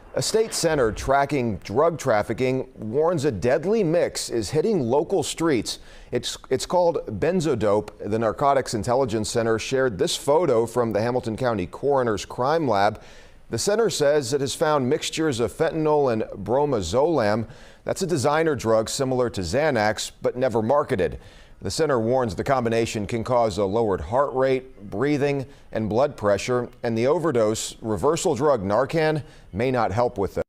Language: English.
A state center tracking drug trafficking warns a deadly mix is hitting local streets. It's called benzodope. The Narcotics Intelligence Center shared this photo from the Hamilton County Coroner's Crime Lab. The center says it has found mixtures of fentanyl and bromozolam. That's a designer drug similar to Xanax, but never marketed. The center warns the combination can cause a lowered heart rate, breathing, and blood pressure, and the overdose reversal drug Narcan may not help with them.